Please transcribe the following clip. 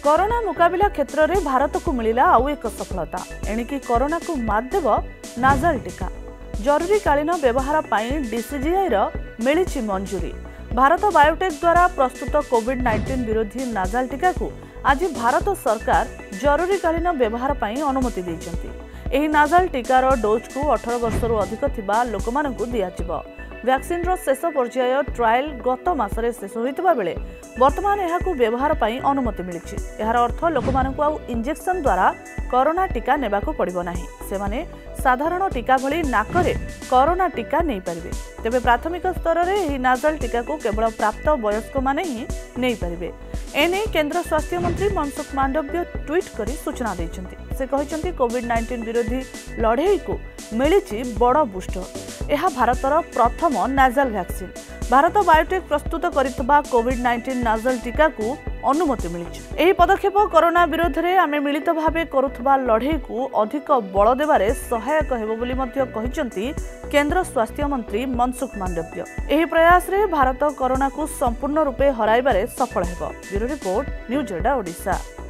Corona मुकाबिला क्षेत्र में भारत को मिला आउ एक सफलता। एणिकी कोरोना को मात देव नाजाल टीका। जरूरीकालीन व्यवहार पर डीसीजीआई मिली मंजूरी। भारत बायोटेक द्वारा प्रस्तुत कोविड-19 विरोधी नाजाल टीका को आज भारत सरकार जरूरीकालीन व्यवहार पर अनुमति देइछन्ति। एही नाजाल टीकार डोज को 18 वर्षर अधिक थिबा लोकमानकु दियाजिबो। वैक्सीन शेष पर्याय ट्रायल गत मासरे शेष होइतबा बेले वर्तमान एहाकु व्यवहार पई अनुमति मिलिछि। एहार अर्थ लोकमानकु आउ इंजेक्शन द्वारा कोरोना टीका नेबाकु पड़िबो नाही। सेमाने साधारण टीका भली नाकरे कोरोना टीका नहीं पारिबे। तेबे प्राथमिक स्तर रे एही नाजाल टीका को केवल प्राप्त वयस्क माने ही नहीं पारिबे। एने केंद्र स्वास्थ्य मंत्री मनसुख मांडव्य ट्वीट करी सूचना दैछन्ति। से कहिसन्ति कोविड-19 विरोधी लड़ाई को मिलिछि बड़ बूस्टर। यह भारतर प्रथम नाजाल वैक्सीन। भारत बायोटेक प्रस्तुत करितबा कोविड-19 नाजाल टीका को अनुमति मिलिछि। एही पदक्षेप कोरोना विरोध रे आमे मिलित भाबे करुथबा लड़ाई को अधिक बल देबारे सहायक हेबो बोली मध्य कहिसन्ति केंद्र स्वास्थ्य मंत्री मनसुख मांडव्य। एही प्रयास रे भारत कोरोना को संपूर्ण रूपे हराइबारे सफल हेबो। ब्यूरो रिपोर्ट, न्यूज एडा ओडिशा।